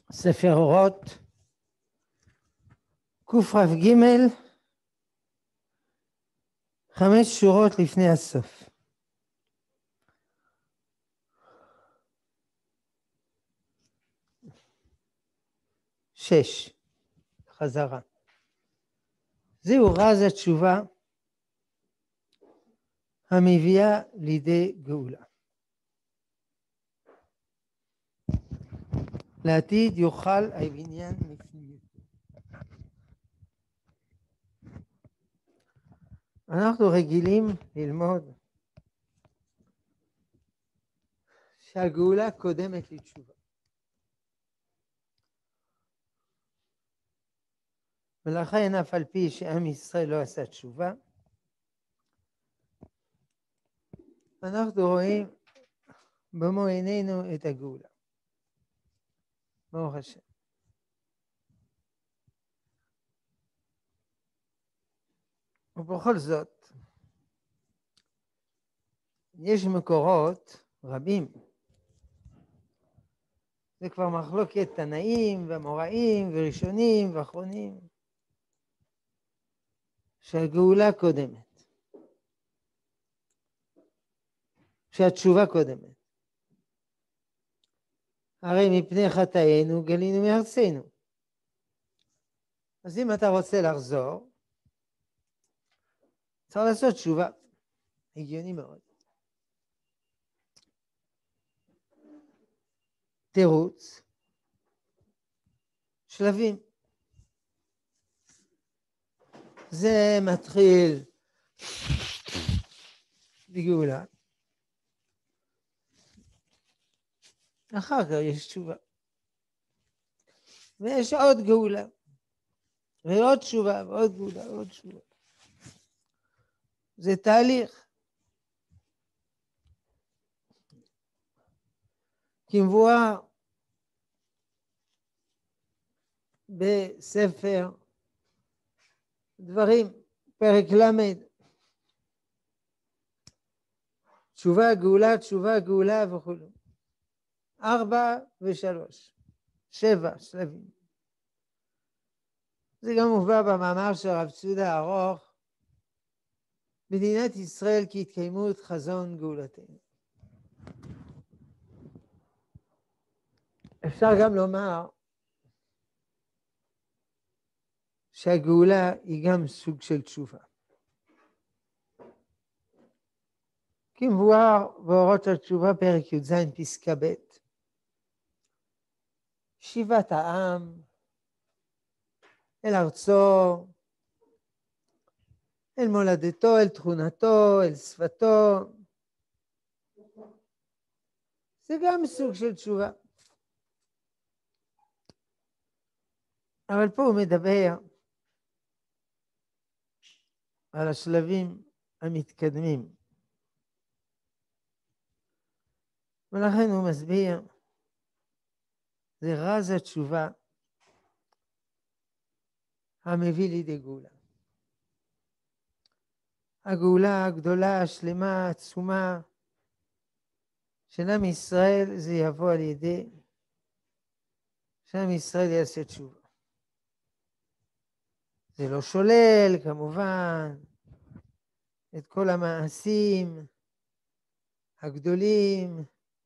ספר אורות, קר"ג, 5 שורות לפני הסוף. שש, חזרה. זהו רז התשובה המביאה לידי גאולה. לעתיד יוכל הבניין מפנימיות. אנחנו רגילים ללמוד שהגאולה קודמת לתשובה. ולכן אף על פי שעם ישראל לא עשה תשובה, אנחנו רואים במו עינינו את הגאולה. ברוך השם. ובכל זאת, יש מקורות רבים. זה כבר מחלוקת תנאים ואמוראים וראשונים ואחרונים. שהגאולה קודמת. שהתשובה קודמת. הרי מפני חטאינו גלינו מארצנו. אז אם אתה רוצה לחזור, צריך לעשות תשובה. הגיוני מאוד. תירוץ. שלבים. זה מתחיל בגאולה. אחר כך יש תשובה. ויש עוד גאולה. ועוד תשובה, ועוד גאולה, ועוד תשובה. זה תהליך. כמבואר בספר דברים, פרק למד. תשובה, גאולה, תשובה, גאולה וכו'. 4 ו3. 7 שלבים. זה גם מובא במאמר של הרב צודה הארוך, מדינת ישראל כהתקיימות חזון גאולתנו. אפשר גם לומר שהגאולה היא גם סוג של תשובה. כמבואר באורות התשובה פרק י"ז פסקה ב', שיבת העם אל ארצו, אל מולדתו, אל תכונתו, אל שפתו. זה גם סוג של תשובה. אבל פה הוא מדבר על השלבים המתקדמים. ולכן הוא מסביר, זה רז התשובה המביא לידי גאולה. הגאולה הגדולה, השלמה, העצומה של עם ישראל, זה יבוא על ידי שעם ישראל יעשה תשובה. זה לא שולל כמובן את כל המעשים הגדולים,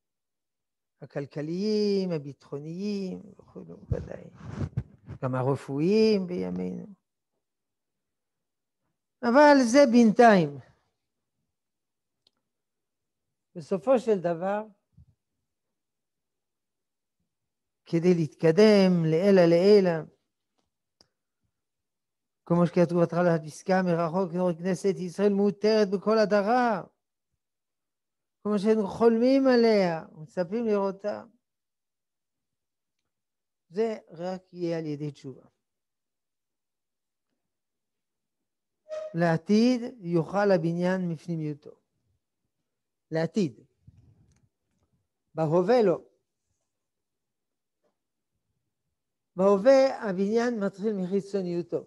הכלכליים, הביטחוניים וכו' ודאי. גם הרפואיים בימינו. אבל זה בינתיים. בסופו של דבר, כדי להתקדם לעילא לעילא, כמו שכתוב בהתחלת הפסקה, מרחוק נראה כנסת ישראל מותרת בכל הדרה, כמו שאנחנו חולמים עליה, מצפים לראותה. זה רק יהיה על ידי תשובה. לעתיד יוכל הבניין מפנימיותו. לעתיד. בהווה לא. בהווה הבניין מתחיל מחיצוניותו.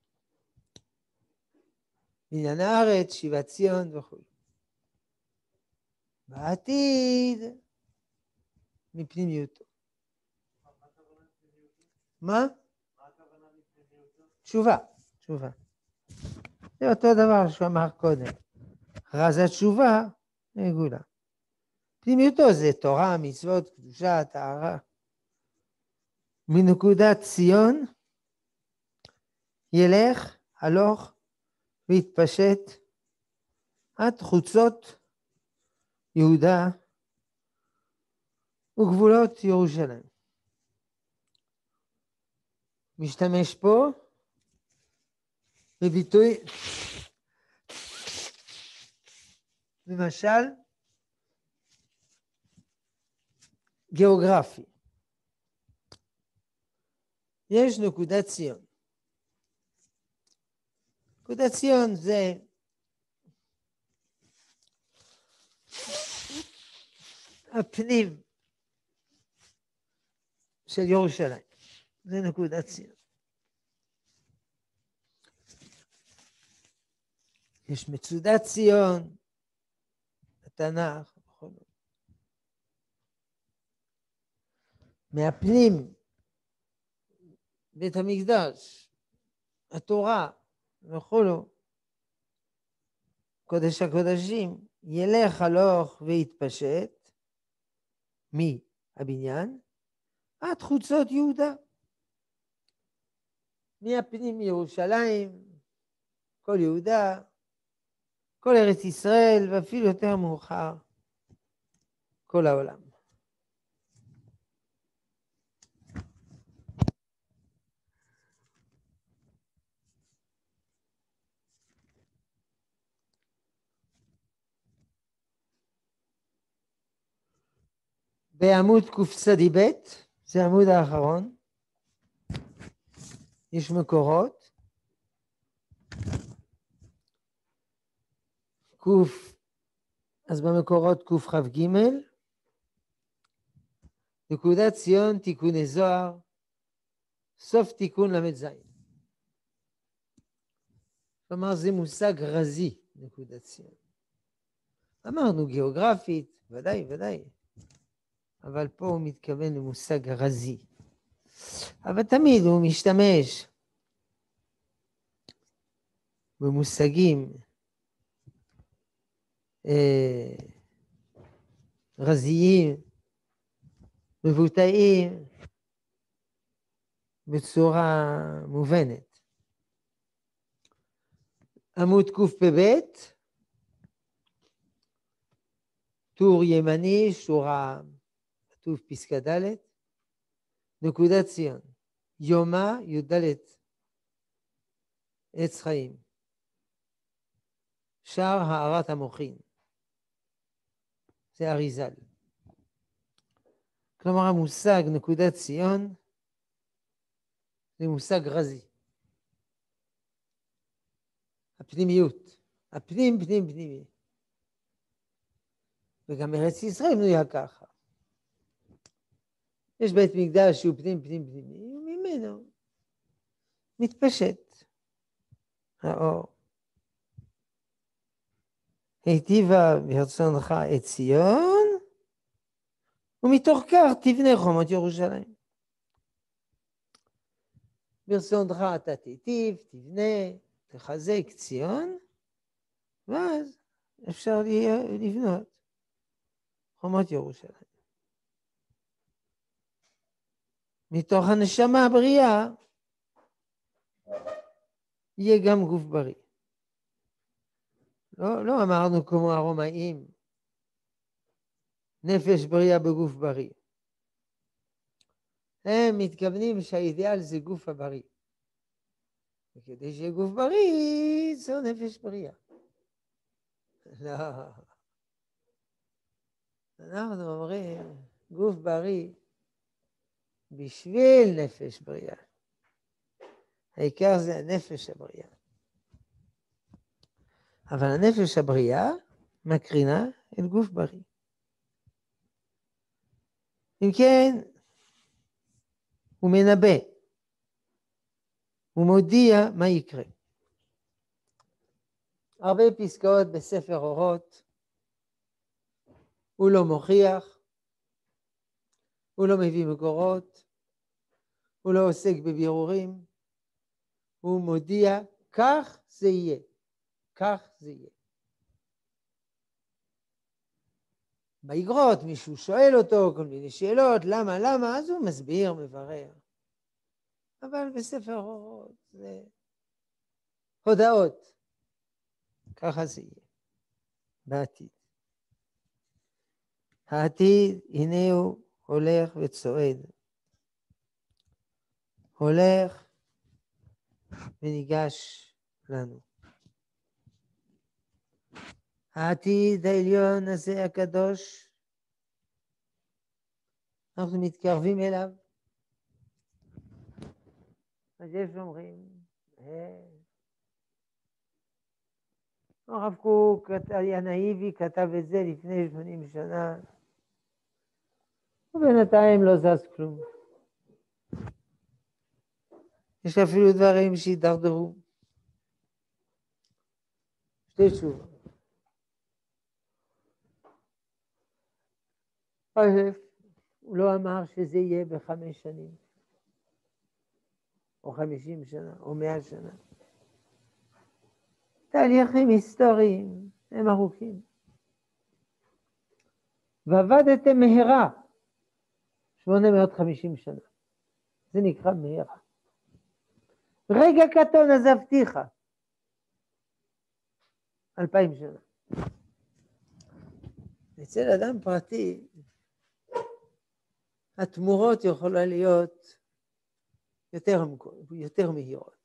בניין הארץ, שיבת ציון וכו'. בעתיד מפנימיותו. מה? תשובה, תשובה. זה אותו דבר שהוא אמר קודם. רז התשובה, גאולה. פנימיותו זה תורה, מצוות, קדושה, טהרה. מנקודת ציון ילך, הלוך והתפשט עד חוצות יהודה וגבולות ירושלים. משתמש פה בביטוי למשל גיאוגרפי. יש נקודת ציון. נקודת ציון זה הפנים של ירושלים. זה נקודת ציון. יש מצודת ציון, התנ"ך, מהפנים, בית המקדש, התורה וכולו, קודש הקודשים, ילך הלוך והתפשט מהבניין עד חוצות יהודה. מהפנים ירושלים, כל יהודה, כל ארץ ישראל, ואפילו יותר מאוחר, כל העולם. בעמוד קצ"ב, זה העמוד האחרון, יש מקורות. אז במקורות קכ"ג, נקודת ציון תיקוני זוהר, סוף תיקון ל"ז. כלומר זה מושג רזי, נקודת ציון. אמרנו גיאוגרפית, ודאי, ודאי. אבל פה הוא מתכוון למושג רזי. אבל תמיד הוא משתמש במושגים רזיים, מבוטאים, בצורה מובנת. עמוד קפ"ב, טור ימני, שורה, כתוב פסקה ד', נקודת ציון, יומא י"ד עץ חיים, שער הארת המוחין, זה אריזל. כלומר המושג נקודת ציון זה מושג רזי. הפנימיות, הפנים פנים פנימי. וגם ארץ ישראל בנויה ככה. יש בית מקדש שהוא פנים פנים פנימי, וממנו מתפשט האור. היטיבה ברצונך את ציון, ומתוך כך תבנה חומות ירושלים. ברצונך אתה תיטיב, תבנה, תחזק ציון, ואז אפשר לבנות חומות ירושלים. מתוך הנשמה הבריאה יהיה גם גוף בריא. לא אמרנו כמו הרומאים, נפש בריאה בגוף בריא. הם מתכוונים שהאידיאל זה גוף הבריא. וכדי שיהיה גוף בריא, זו נפש בריאה. לא. אנחנו אומרים, גוף בריא בשביל נפש בריאה. העיקר זה הנפש הבריאה. אבל הנפש הבריאה מקרינה אל גוף בריא. אם כן, הוא מנבא, הוא מודיע מה יקרה. הרבה פסקאות בספר אורות, הוא לא מוכיח, הוא לא מביא מקורות, הוא לא עוסק בבירורים, הוא מודיע, כך זה יהיה, כך זה יהיה. באגרות מישהו שואל אותו כל מיני שאלות, למה, אז הוא מסביר, מברר. אבל בספר אורות זה הודעות, ככה זה יהיה, בעתיד. העתיד, הנה הוא הולך וצועד. הולך וניגש לנו. העתיד העליון הזה הקדוש, אנחנו מתקרבים אליו. אז יש אומרים, הרב קוק הנאיבי כתב את זה לפני 80 שנה, ובינתיים לא זז כלום. יש אפילו דברים שהתדרדרו. שתי תשובות. הוא לא אמר שזה יהיה ב5 שנים, או 50 שנה, או 100 שנה. תהליכים היסטוריים, הם ארוכים. ועבדתם מהרה, 850 שנה. זה נקרא מהרה. רגע קטון עזבתיך, 2000 שנה. אצל אדם פרטי, התמורות יכולה להיות יותר מהירות.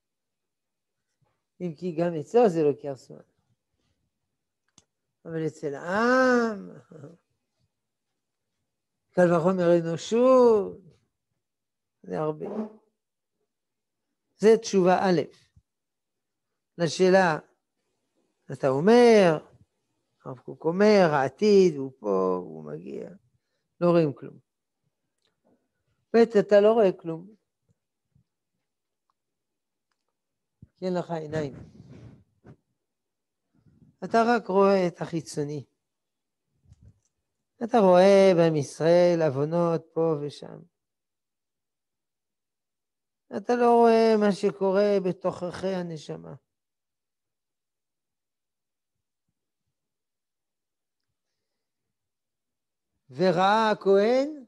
אם כי גם אצלו זה לוקח זמן. אבל אצל העם, קל וחומר אנושות, זה הרבה. זה תשובה א', לשאלה, אתה אומר, הרב קוק אומר, העתיד הוא פה, הוא מגיע, לא רואים כלום. אתה לא רואה כלום, כי אין לך עיניים. אתה רק רואה את החיצוני. אתה רואה בעם ישראל עוונות פה ושם. אתה לא רואה מה שקורה בתוככי הנשמה. וראה הכהן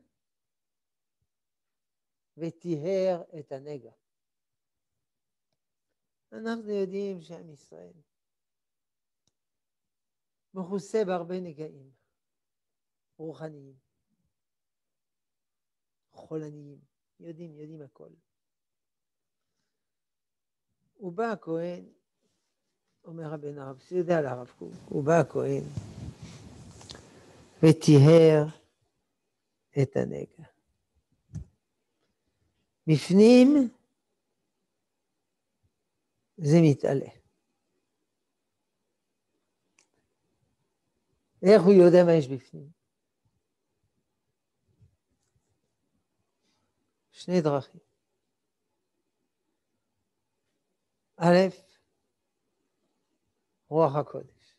וטיהר את הנגע. אנחנו יודעים שעם ישראל מכוסה בהרבה נגעים רוחניים, חולניים, יודעים הכל. הוא בא הכהן, אומר רבן הרב, שיודע על הרב קוק, הוא בא הכהן וטיהר את הנגע. בפנים זה מתעלה. איך הוא יודע מה יש בפנים? שני דרכים. א', רוח הקודש.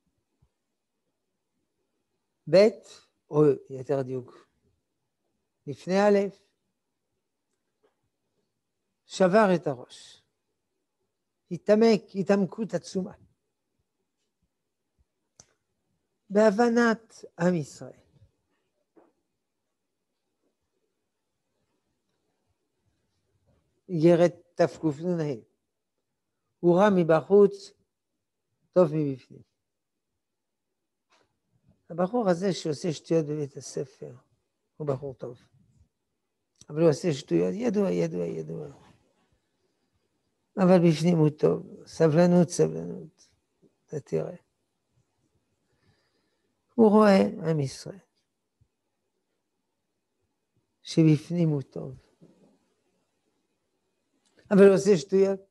ב', או יותר דיוק, לפני א', שבר את הראש. התעמקות עצומה. בהבנת עם ישראל. איגרת תקנ"ה. הוא רע מבחוץ, טוב מבפנים. הבחור הזה שעושה שטויות בבית הספר, הוא בחור טוב. אבל הוא עושה שטויות, ידוע. אבל בפנים הוא טוב. סבלנות. אתה תראה. הוא רואה עם ישראל. שבפנים הוא טוב. אבל הוא עושה שטויות.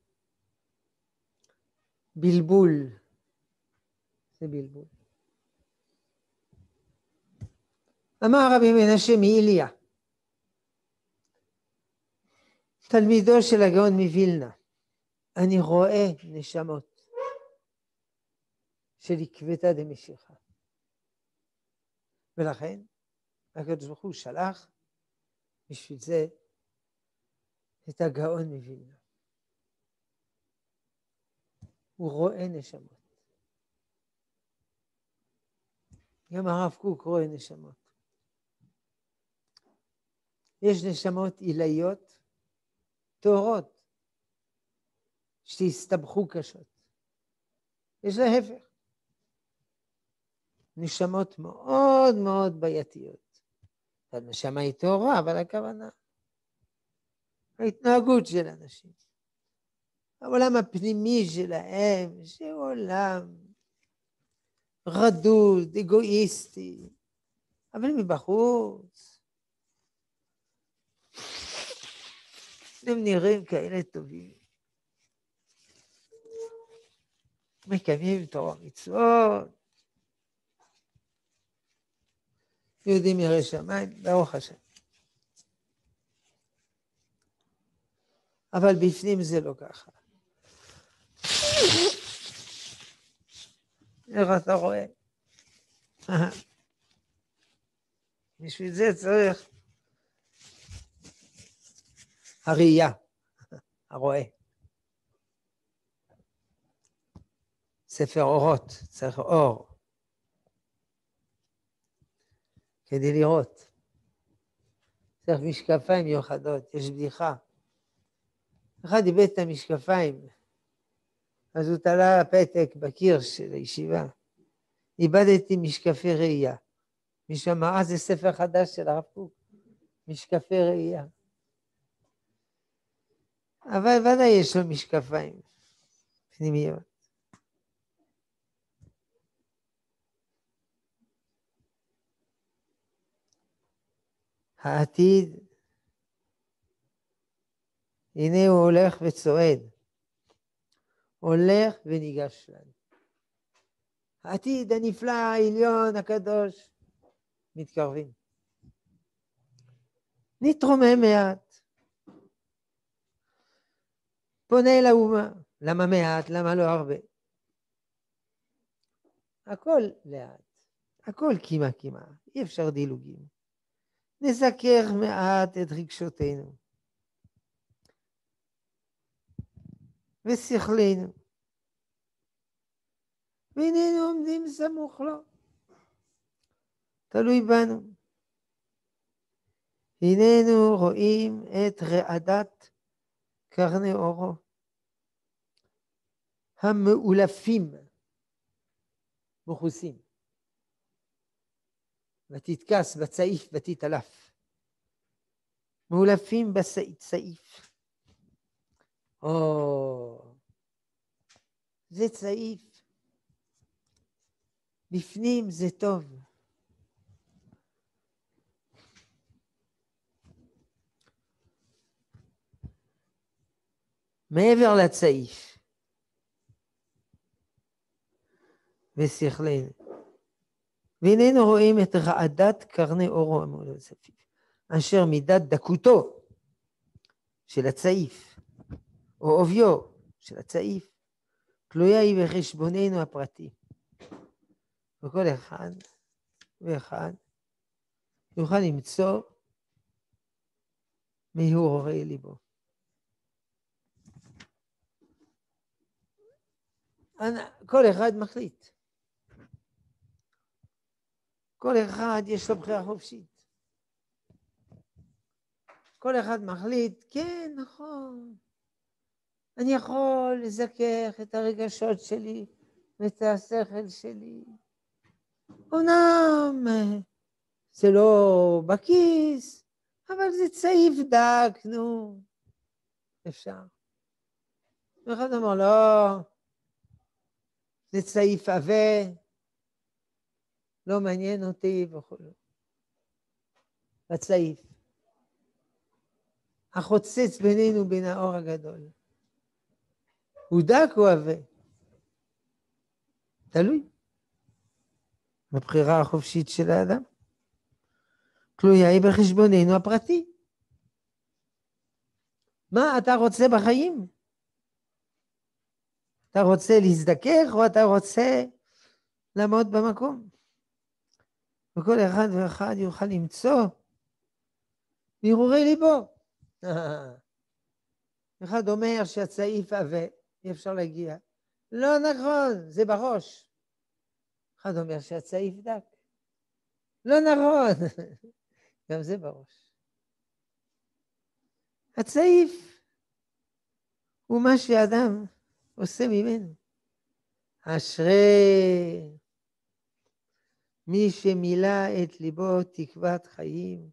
בלבול. זה בלבול. אמר רבי מנשה מאיליה, תלמידו של הגאון מווילנה, אני רואה נשמות של עקבתא דמשיחא. ולכן הקדוש ברוך הוא שלח בשביל זה את הגאון מווילנה. הוא רואה נשמות. גם הרב קוק רואה נשמות. יש נשמות עילאיות, טהורות, שהסתבכו קשות. יש להפך. נשמות מאוד מאוד בעייתיות. הנשמה היא טהורה, אבל הכוונה, ההתנהגות של אנשים. העולם הפנימי שלהם, שהוא עולם רדוד, אגואיסטי, אבל מבחוץ הם נראים כאלה טובים. מקיימים תורה מצוות, יודעים ירא שמיים, ברוך השם. אבל בפנים זה לא ככה. איך אתה רואה? בשביל זה צריך הראייה, הרואה. ספר אורות, צריך אור. כדי לראות. צריך משקפיים מיוחדות, יש בדיחה. אחד איבד את המשקפיים, אז הוא תלה פתק בקיר של הישיבה. איבדתי משקפי ראייה. מישהו אמר, זה ספר חדש של הרב קוק, משקפי ראייה. אבל ודאי יש לו משקפיים פנימיות. העתיד, הנה הוא הולך וצועד, הולך וניגש לנו. העתיד הנפלא, העליון, הקדוש, מתקרבים. נתרומם מעט. פונה אל האומה, למה מעט, למה לא הרבה? הכל לאט, הכל קימה, אי אפשר דילוגים. נזכר מעט את רגשותינו ושכלנו, והננו עומדים סמוך לו, תלוי בנו. הננו רואים את רעדת קרני אורו, המאולפים, מכוסים. ותתכס בצעיף ותתעלף. מאולפים בצעיף. זה צעיף. בפנים זה טוב. מעבר לצעיף. ושכלנו. והננו רואים את רעדת קרני אורו המאולפים, אשר מידת דקותו של הצעיף, או עוביו של הצעיף, תלויה היא בחשבוננו הפרטי. וכל אחד ואחד יוכל למצוא מיהו הורי ליבו. כל אחד מחליט. כל אחד יש לו בחירה חופשית. כל אחד מחליט, כן, נכון. אני יכול לזכך את הרגשות שלי ואת השכל שלי. אומנם זה לא בכיס, אבל זה צעיף דק, נו. אפשר. ואחד אמר, לא, זה צעיף עבה, לא מעניין אותי וכו'. הצעיף. החוצץ בינינו בין האור הגדול. הוא דק או עבה? תלוי. בבחירה החופשית של האדם. תלויה היא בחשבוננו הפרטי. מה אתה רוצה בחיים? אתה רוצה להזדכך או אתה רוצה לעמוד במקום? וכל אחד ואחד יוכל למצוא בהרהורי ליבו. אחד אומר שהצעיף עבה, אי אפשר להגיע. לא נכון, זה בראש. אחד אומר שהצעיף דק. לא נכון, גם זה בראש. הצעיף הוא מה שאדם עושה ממנו. אשרי מי שמילא את ליבו תקוות חיים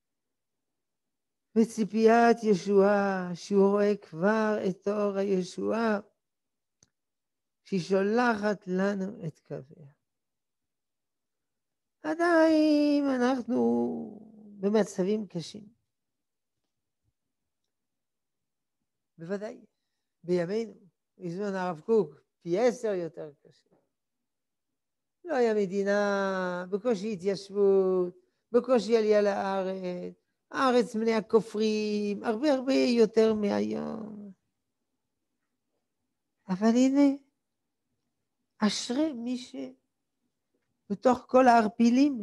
וציפיית ישועה, שהוא רואה כבר את אור הישועה שהיא שולחת לנו את קוויה. עדיין אנחנו במצבים קשים. בוודאי, בימינו, בזמן הרב קוק, פי 10 יותר קשה. לא היה מדינה, בקושי התיישבות, בקושי עלייה לארץ, הארץ מלאה הכופרים, הרבה הרבה יותר מהיום. אבל הנה, אשרי מי שבתוך כל הערפילים,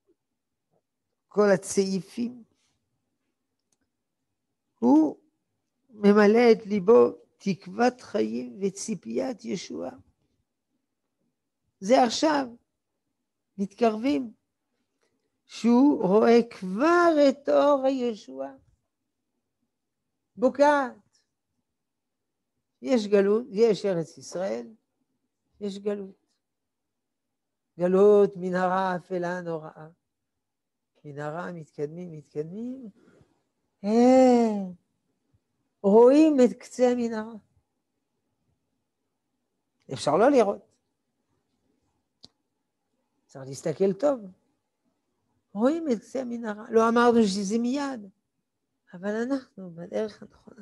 כל הצעיפים, הוא ממלא את ליבו תקוות חיים וציפיית ישועה. זה עכשיו, מתקרבים, שהוא רואה כבר את אור הישועה. בוקעת. יש גלות, יש ארץ ישראל, יש גלות. גלות מנהרה אפלה נוראה. מנהרה מתקדמים. רואים את קצה המנהרה. אפשר לא לראות. צריך להסתכל טוב. רואים את קצה המנהרה. לא אמרנו שזה מיד, אבל אנחנו בדרך הנכונה.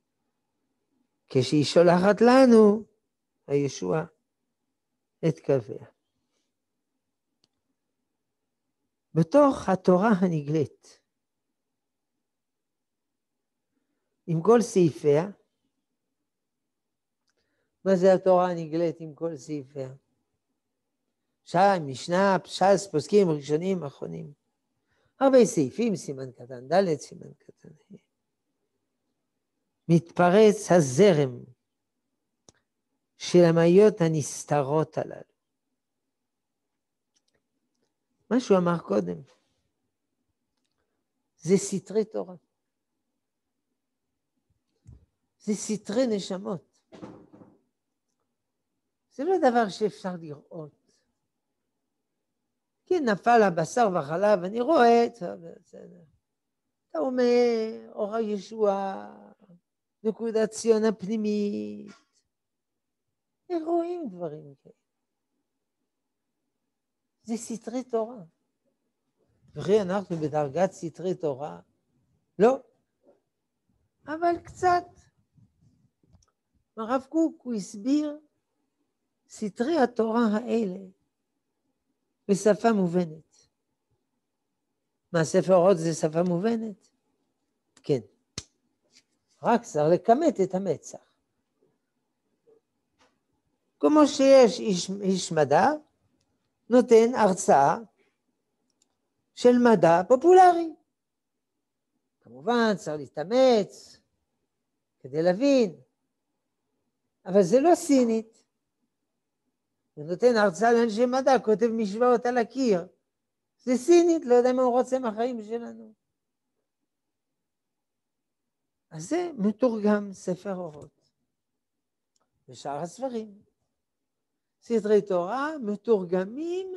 כשהיא שולחת לנו, הישועה, את קוויה. בתוך התורה הנגלית, עם כל סעיפיה, מה זה התורה הנגלית עם כל סעיפיה? משנה, פשס, פוסקים ראשונים, אחרונים. הרבה סעיפים, סימן קטן ד', סימן קטן ה'. מתפרץ הזרם של המאיות הנסתרות הללו. מה שהוא אמר קודם, זה סתרי תורה. זה סתרי נשמות. זה לא דבר שאפשר לראות. כן, נפל הבשר והחלב, אני רואה, בסדר. אתה אומר, אור הישועה, נקודת ציון הפנימית. איך רואים דברים כאלה? זה סתרי תורה. וכי אנחנו בדרגת סתרי תורה? לא. אבל קצת. הרב קוק הוא הסביר סתרי התורה האלה בשפה מובנת. מה, ספר אורות זה שפה מובנת? כן. רק צריך לכמת את המצח. כמו שיש איש מדע, נותן הרצאה של מדע פופולרי. כמובן צריך להתאמץ כדי להבין, אבל זה לא סינית. הוא נותן הרצאה לאנשי מדע, כותב משוואות על הקיר. זה סינית, לא יודע מה הוא רוצה מהחיים שלנו. אז זה מתורגם ספר אורות. ושאר הספרים. סתרי תורה מתורגמים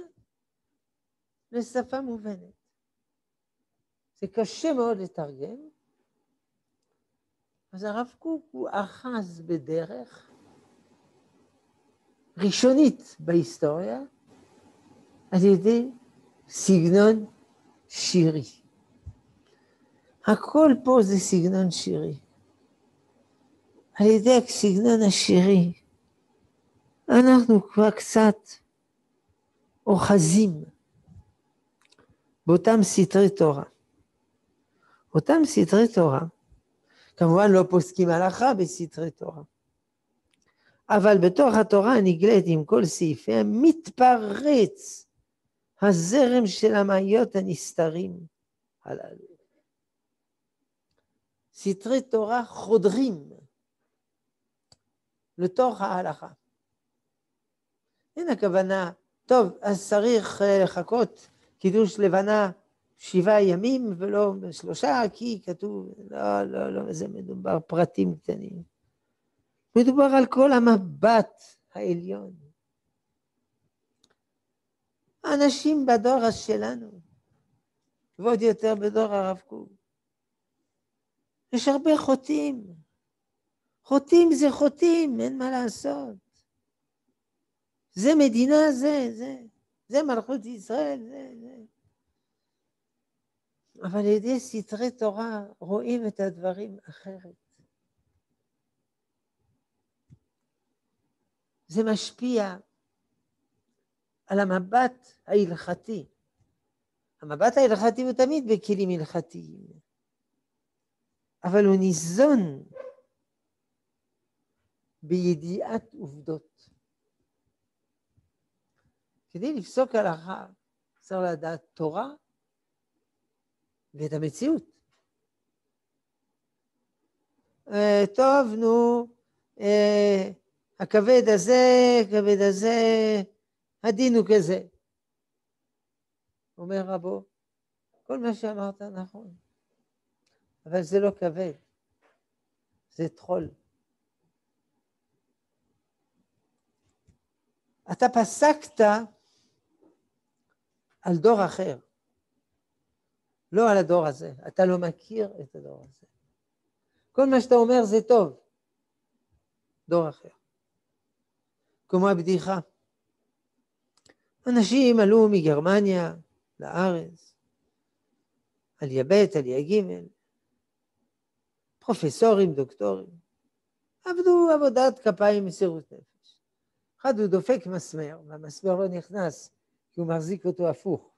לשפה מובנת. זה קשה מאוד לתרגם. אז הרב קוק הוא אחז בדרך ראשונית בהיסטוריה על ידי סגנון שירי. הכל פה זה סגנון שירי. על ידי הסגנון השירי אנחנו כבר קצת אוחזים באותם סתרי תורה. אותם סתרי תורה, כמובן לא פוסקים הלכה בסתרי תורה, אבל בתוך התורה הנגלית עם כל סעיפיה מתפרץ הזרם של המאיות הנסתרים הללו. סתרי תורה חודרים לתוך ההלכה. אין הכוונה, טוב, אז צריך לחכות קידוש לבנה 7 ימים ולא 3, כי כתוב, לא, זה מדובר פרטים קטנים. מדובר על כל המבט העליון. האנשים בדור שלנו, ועוד יותר בדור הרב קוק, יש הרבה חוטאים. חוטאים זה חוטאים, אין מה לעשות. זה מדינה, זה מלכות ישראל, זה. אבל על ידי סתרי תורה רואים את הדברים אחרת. זה משפיע על המבט ההלכתי. המבט ההלכתי הוא תמיד בכלים הלכתיים, אבל הוא ניזון בידיעת עובדות. כדי לפסוק הלכה, צריך לדעת תורה ואת המציאות. טוב, נו, הכבד הזה, הדין הוא כזה. אומר רבו, כל מה שאמרת נכון, אבל זה לא כבד, זה תחול. אתה פסקת על דור אחר, לא על הדור הזה. אתה לא מכיר את הדור הזה. כל מה שאתה אומר זה טוב, דור אחר. כמו הבדיחה. אנשים עלו מגרמניה לארץ, עלייה ב', עלייה ג', פרופסורים, דוקטורים, עבדו עבודת כפיים מסירות נפש. אחד הוא דופק מסמר, והמסמר לא נכנס, כי הוא מחזיק אותו הפוך.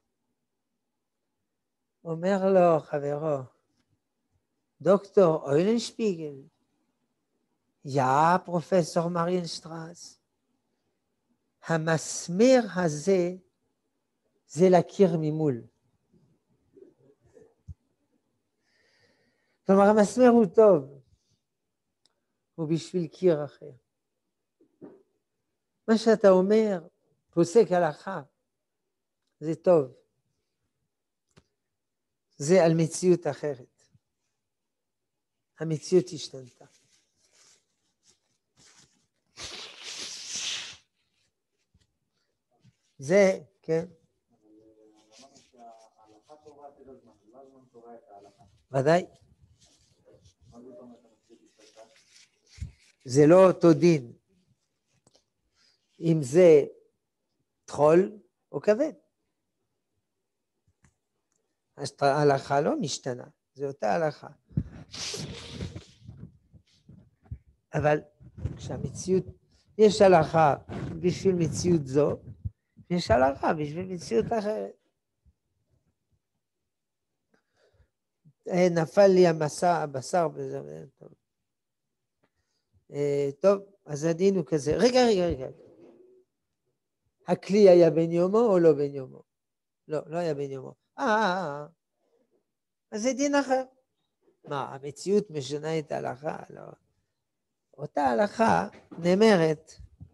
אומר לו חברו, דוקטור אוילנשפיגל, פרופסור מריינשטרס, המסמר הזה זה לקיר ממול. כלומר, המסמר הוא טוב, הוא בשביל קיר אחר. מה שאתה אומר, פוסק הלכה, זה טוב. זה על מציאות אחרת. המציאות השתנתה. זה, כן. ודאי. זה לא אותו דין. אם זה תחול או כבד. ההלכה לא משתנה, זה אותה הלכה. אבל כשהמציאות, יש הלכה בשביל מציאות זו, יש הלכה בשביל מציאות אחרת. נפל לי הבשר בזה. טוב, אז הדין הוא כזה. רגע. הכלי היה בן יומו או לא בן יומו? לא היה בן יומו. אז זה דין אחר. מה, המציאות משנה את ההלכה? לא. אותה הלכה נאמרת,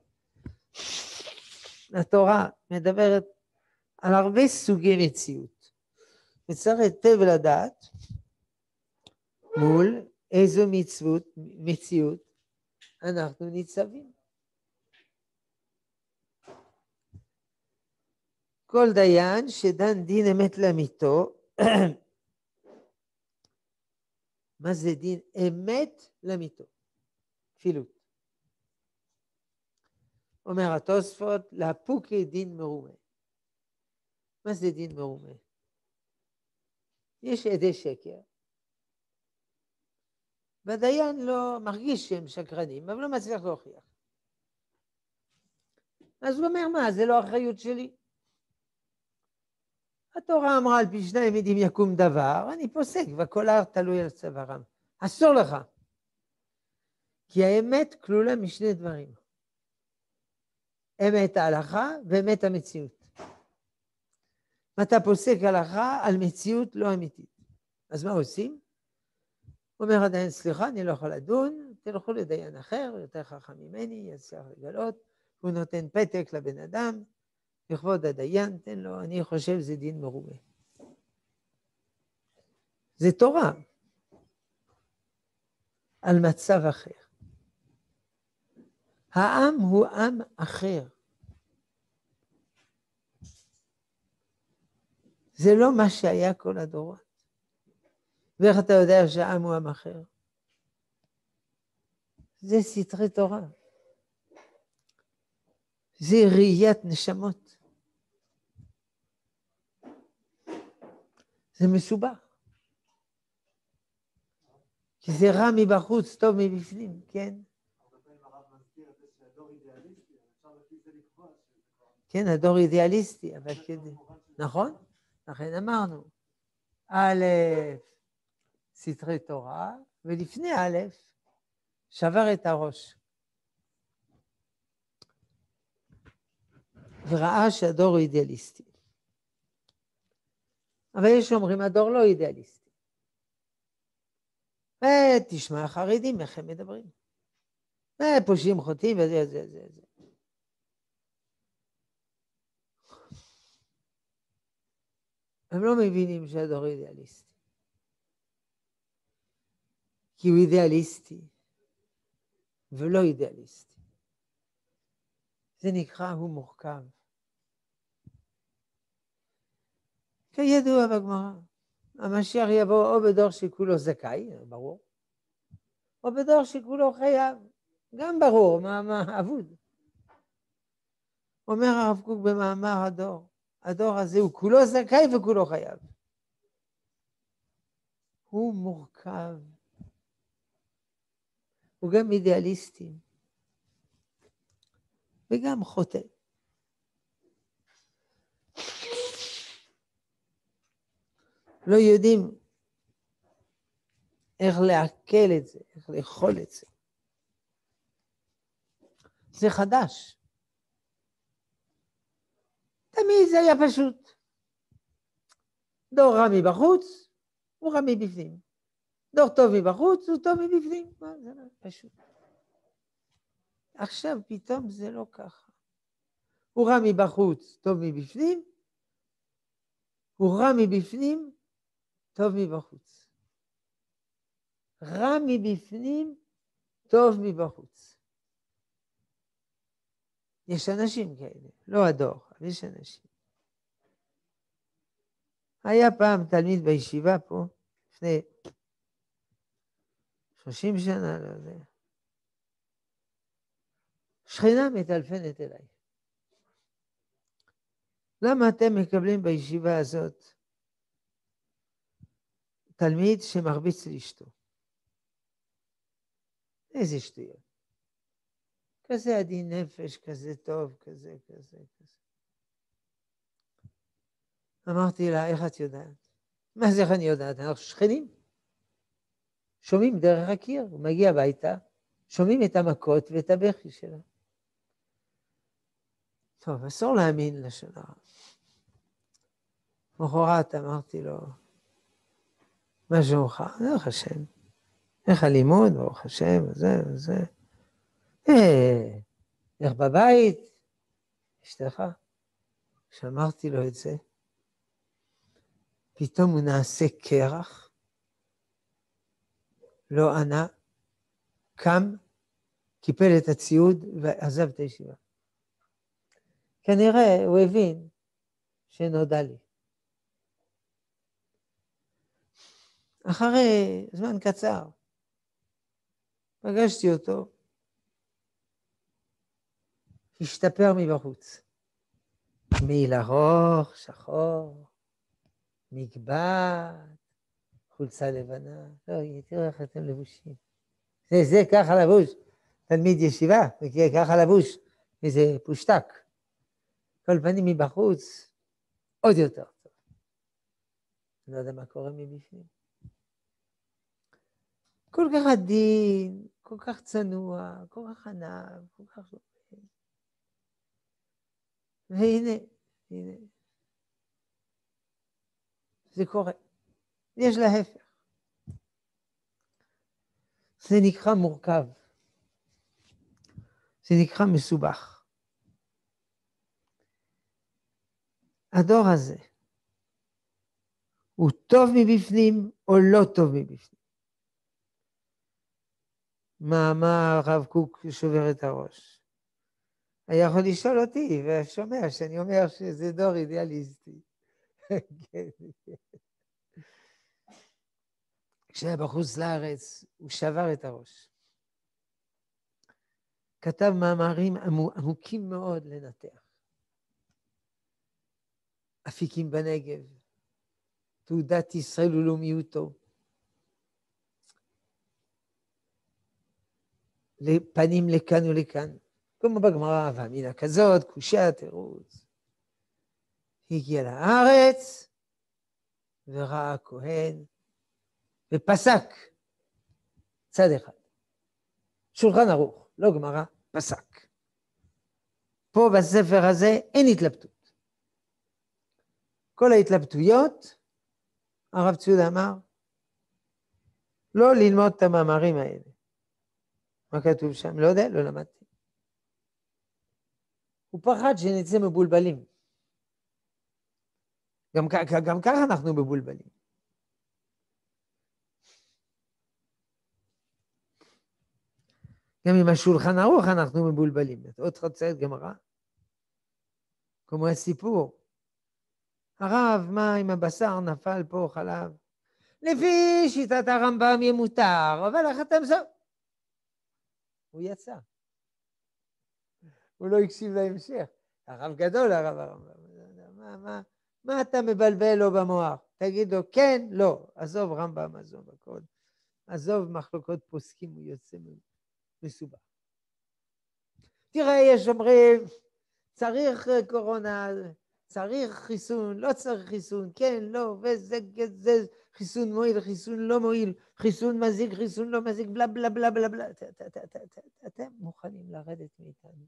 התורה מדברת על הרבה סוגי מציאות. וצריך היטב לדעת מול איזו מציאות אנחנו ניצבים. כל דיין שדן דין אמת לאמיתו, מה זה דין אמת לאמיתו? כפילות. אומר התוספות, להפוקי דין מרומה. מה זה דין מרומה? יש עדי שקר. והדיין לא מרגיש שהם שקרנים, אבל לא מצליח להוכיח. אז הוא אומר, מה, זה לא אחריות שלי? התורה אמרה על פי 2 עדים יקום דבר, אני פוסק, וכל הר תלוי על צווארם. אסור לך. כי האמת כלולה משני דברים. אמת ההלכה ואמת המציאות. אתה פוסק הלכה על מציאות לא אמיתית. אז מה עושים? הוא אומר עדיין, סליחה, אני לא יכול לדון, תלכו לדיין אחר, יותר חכם ממני, יצליח לגלות. הוא נותן פתק לבן אדם, לכבוד הדיין, תן לו, אני חושב זה דין מרובה. זה תורה, על מצב אחר. העם הוא עם אחר. זה לא מה שהיה כל הדורות. ואיך אתה יודע שהעם הוא עם אחר? זה סתרי תורה. זה ראיית נשמות. זה מסובך. כי זה רע מבחוץ, טוב מבפנים, כן? כן, הדור אידיאליסטי, אבל כדי... נכון? לכן אמרנו, א', סתרי תורה, ולפני א', שבר את הראש. וראה שהדור הוא אידיאליסטי. אבל יש אומרים, הדור לא אידיאליסטי. ותשמע, החרדים, איך הם מדברים? פושעים חוטאים וזה. הם לא מבינים שהדור אידיאליסטי. כי הוא אידיאליסטי, ולא אידיאליסטי. זה נקרא, הוא מורכב. כידוע בגמרא, המשיח יבוא או בדור שכולו זכאי, ברור, או בדור שכולו חייב, גם ברור, מה אבוד. אומר הרב קוק במאמר הדור הזה הוא כולו זכאי וכולו חייב. הוא מורכב. הוא גם אידיאליסטי. וגם חוטא. לא יודעים איך לעכל את זה, איך לאכול את זה. זה חדש. תמיד זה היה פשוט. דור רע מבחוץ, הוא רע מבפנים. דור טוב מבחוץ, הוא טוב מבפנים. זה לא פשוט. עכשיו פתאום זה לא ככה. הוא רע מבחוץ, טוב מבפנים. הוא רע מבפנים, טוב מבחוץ. רע מבפנים, טוב מבחוץ. יש אנשים כאלה, לא הדור, אבל יש אנשים. היה פעם תלמיד בישיבה פה, לפני 30 שנה, לא יודע. שכנה מטלפנת אליי. למה אתם מקבלים בישיבה הזאת תלמיד שמרביץ לאשתו? איזה שטויות. כזה עדין נפש, כזה טוב, כזה. אמרתי לה, איך את יודעת? מה זה איך אני יודעת? אנחנו שכנים. שומעים דרך הקיר, הוא מגיע הביתה, שומעים את המכות ואת הבכי שלה. טוב, אסור להאמין לשון הרע. מחרת אמרתי לו, מה שלומך? ברוך השם. איך הלימוד? ברוך השם, זה. איך בבית? אשתך? כשאמרתי לו את זה, פתאום הוא נעשה קרח, לא ענה, קם, קיפל את הציוד ועזב את הישיבה. כנראה הוא הבין שנודע לי. אחרי זמן קצר, פגשתי אותו, השתפר מבחוץ. מעיל ארוך, שחור, מגבעת, חולצה לבנה. לא, תראו איך אתם לבושים. זה ככה לבוש. תלמיד ישיבה, ככה לבוש. איזה פושטק. כל פנים מבחוץ, עוד יותר טוב. אני לא יודע מה קורה מבפנים. כל כך עדין, כל כך צנוע, כל כך ענב, כל כך לא... והנה, זה קורה. יש להפך. זה נקרא מורכב. זה נקרא מסובך. הדור הזה הוא טוב מבפנים או לא טוב מבפנים? מה הרב קוק שובר את הראש? היה יכול לשאול אותי, ושומע שאני אומר שזה דור אידיאליסטי. כשהיה בחוץ לארץ, הוא שבר את הראש. כתב מאמרים עמוקים מאוד לנתח. אפיקים בנגב, תעודת ישראל ולאומיותו, לפנים לכאן ולכאן, כמו בגמרא, והמילה כזאת, קושיה, תירוץ. הגיע לארץ, וראה הכהן, ופסק צד אחד. שולחן ערוך, לא גמרא, פסק. פה בספר הזה אין התלבטות. כל ההתלבטויות, הרב צודה אמר, לא ללמוד את המאמרים האלה. מה כתוב שם? לא יודע, לא למדתי. הוא פחד שנצא מבולבלים. גם ככה אנחנו מבולבלים. גם עם השולחן ערוך אנחנו מבולבלים. עוד חצאית גמרא. כמו הסיפור. הרב, מה עם הבשר נפל פה חלב? לפי שיטת הרמב"ם יהיה מותר, אבל החתם זו. הוא יצא. הוא לא הקשיב להמשך. הרב גדול, הרב הרמב"ם. מה אתה מבלבל לו במוח? תגיד לו, כן, לא. עזוב רמב"ם, עזוב הכל. עזוב מחלוקות פוסקים, הוא יוצא מסובך. תראה, יש אומרים, צריך קורונה, צריך חיסון, לא צריך חיסון, כן, לא, וזה חיסון מועיל, חיסון לא מועיל, חיסון מזיק, חיסון לא מזיק, בלה בלה בלה בלה בלה. אתם מוכנים לרדת מאיתנו.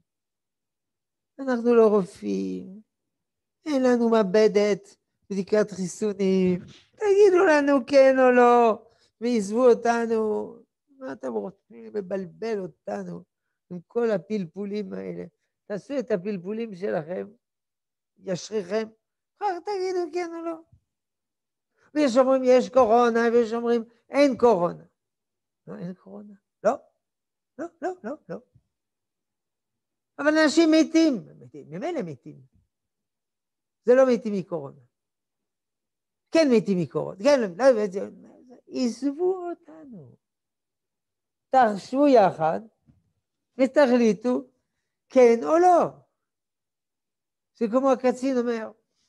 אנחנו לא רופאים, אין לנו מעבדת, בדיקת חיסונים, תגידו לנו כן או לא, ועזבו אותנו. מה אתם רוצים לבלבל אותנו עם כל הפלפולים האלה? תעשו את הפלפולים שלכם, ישריכם, אחר תגידו כן או לא. ויש אומרים יש קורונה, ויש אומרים אין קורונה. לא, אין קורונה. לא, לא, לא, לא, לא. אבל אנשים מתים, ממילא מתים. זה לא מתים מקורונה. כן מתים מקורונה. כן, לא, עזבו אותנו. תחשבו יחד, ותחליטו כן או לא. זה כמו הקצין אומר,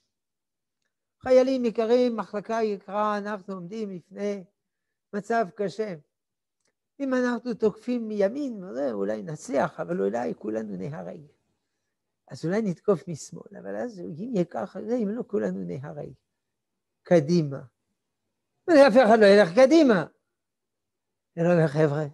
חיילים יקרים, מחלקה יקרה, אנחנו עומדים לפני מצב קשה. אם אנחנו תוקפים מימין, אולי נצליח, אבל אולי כולנו נהרג. אז אולי נתקוף משמאל, אבל אז אם יהיה ככה, אם לא כולנו נהרג. קדימה. ואף אחד לא ילך קדימה. אני אומר, חבר'ה,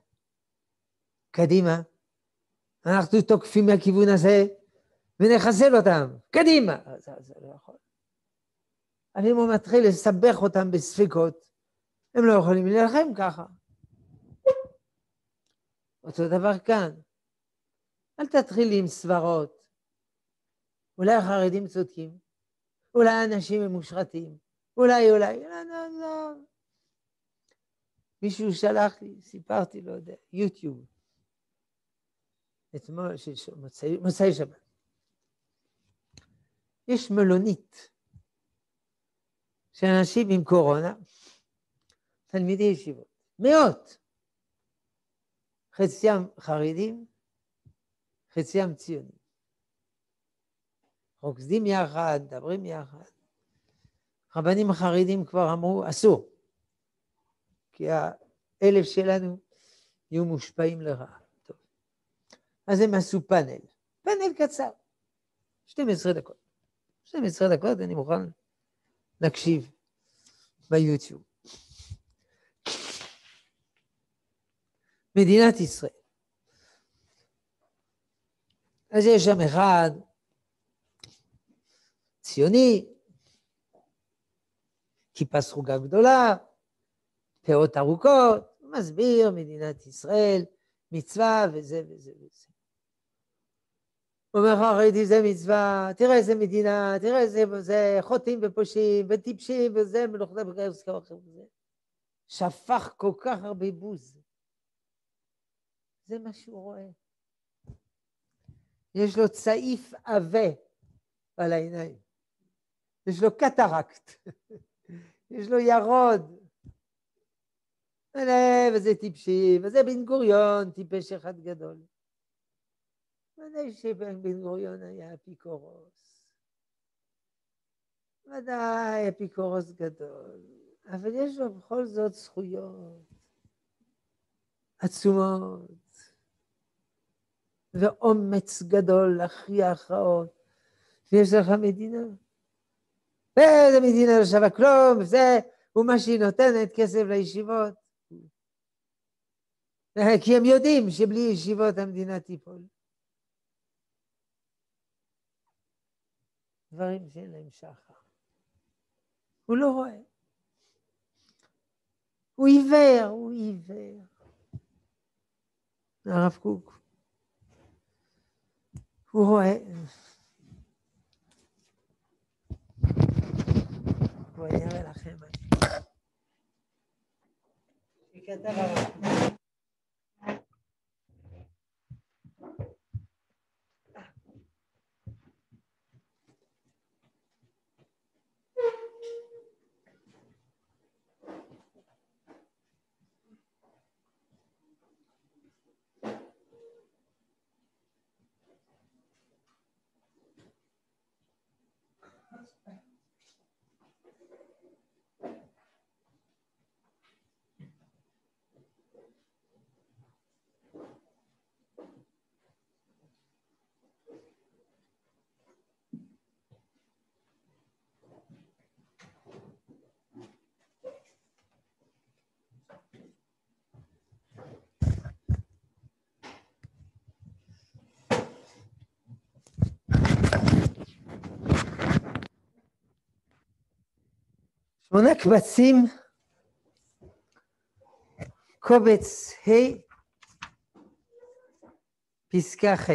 קדימה. אנחנו תוקפים מהכיוון הזה, ונחסל אותם. קדימה. זה לא יכול. אבל אם הוא מתחיל לסבך אותם בספיקות, הם לא יכולים להילחם ככה. אותו דבר כאן. אל תתחיל עם סברות. אולי החרדים צודקים. אולי האנשים הם מושחתים. אולי. לא. מישהו שלח לי, סיפרתי לו, יוטיוב. אתמול, מוצאי שבת. יש מלונית של אנשים עם קורונה, תלמידי ישיבות, מאות. חציים חרדים, חציים ציונים. רוקדים יחד, מדברים יחד. רבנים החרדים כבר אמרו, אסור. כי האלף שלנו יהיו מושפעים לרעה. טוב. אז הם עשו פאנל קצר. 12 דקות. 12 דקות אני מוכן להקשיב ביוטיוב. מדינת ישראל. אז יש שם אחד ציוני, כיפה סרוגה גדולה, פאות ארוכות, הוא מסביר מדינת ישראל, מצווה וזה וזה וזה. הוא אומר לך, ראיתי זה מצווה, תראה איזה מדינה, תראה איזה חוטאים ופושעים וטיפשים וזה, מלוכדה בגרס כאוכל וזה. שפך כל כך הרבה בוז. זה מה שהוא רואה. יש לו צעיף עבה על העיניים. יש לו קטרקט. יש לו ירוד. וזה טיפשי, וזה בן גוריון, טיפש אחד גדול. ודאי שבן גוריון היה אפיקורוס. ודאי אפיקורוס גדול. אבל יש לו בכל זאת זכויות עצומות. ואומץ גדול להכריע הכרעות. ויש לך מדינה. ואיזה מדינה לא שווה כלום, וזה, ומה שהיא נותנת כסף לישיבות. כי הם יודעים שבלי ישיבות המדינה תיפול. דברים שאין להם שחר. הוא לא רואה. הוא עיוור, הוא עיוור. הרב קוק. הוא רואה. בואו אני אראה לכם משהו. שכתב הרב קוק. שמונה קבצים, קובץ ה' פסקה ח'.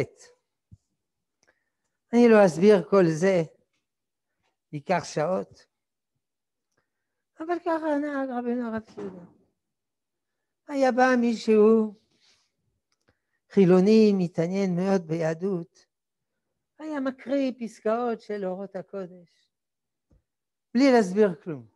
אני לא אסביר כל זה, ייקח שעות, אבל ככה נהג רבנו הרב יהודה. היה בא מישהו חילוני, מתעניין מאוד ביהדות, היה מקריא פסקאות של אורות הקודש, בלי להסביר כלום,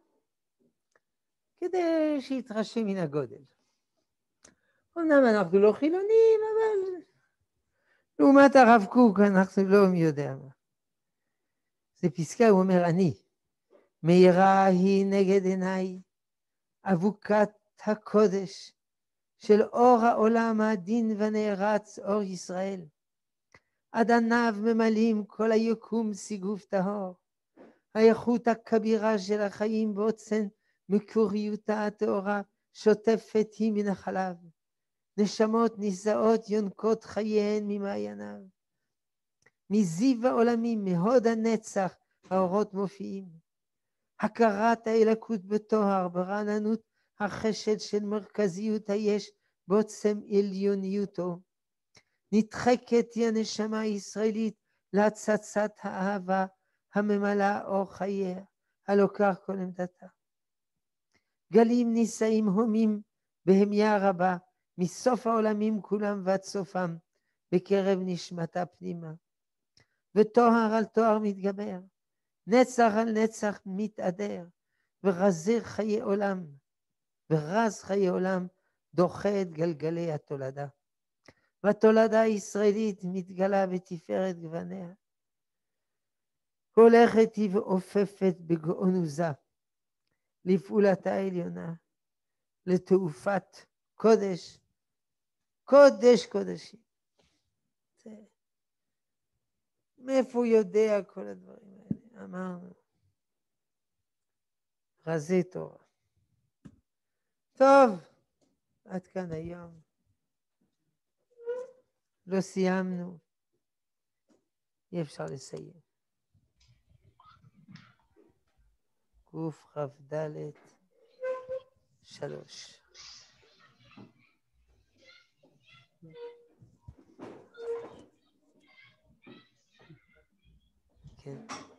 כדי שיתרשם מן הגודל. אמנם אנחנו לא חילונים, אבל לעומת הרב קוק אנחנו לא מי יודע מה. זה פסקה, הוא אומר, אני, מהירה היא נגד עיניי, אבוקת הקודש של אור העולם הדין ונערץ אור ישראל. עד עניו ממלאים כל היקום סיגוף טהור. האיכות הכבירה של החיים ועוצן מקוריותה הטהורה שוטפת היא מן החלב. נשמות נישאות יונקות חייהן ממעייניו. מזיו העולמים, מהוד הנצח, האורות מופיעים. הכרת האלוקות בטוהר, ברעננות החשד של מרכזיות היש בעוצם עליוניותו. נדחקת היא הנשמה הישראלית להצצת האהבה הממלאה אור חייה, הלוקח כל עמדתה. גלים נישאים הומים בהמיה רבה, מסוף העולמים כולם ועד סופם, בקרב נשמתה פנימה. וטוהר על טוהר מתגבר, נצח על נצח מתעדר, ורז חיי עולם דוחה את גלגלי התולדה. והתולדה הישראלית מתגלה בתפארת גווניה. הולכת היא ועופפת בגאוnuza, לפעולתה העליונה, לתעופת קודש, קודש קודשים. מאיפה הוא יודע כל הדברים האלה? אמרנו, רזי תורה. טוב, עד כאן היום. לא סיימנו, אי אפשר לסיים. קכ"ד 3 כן.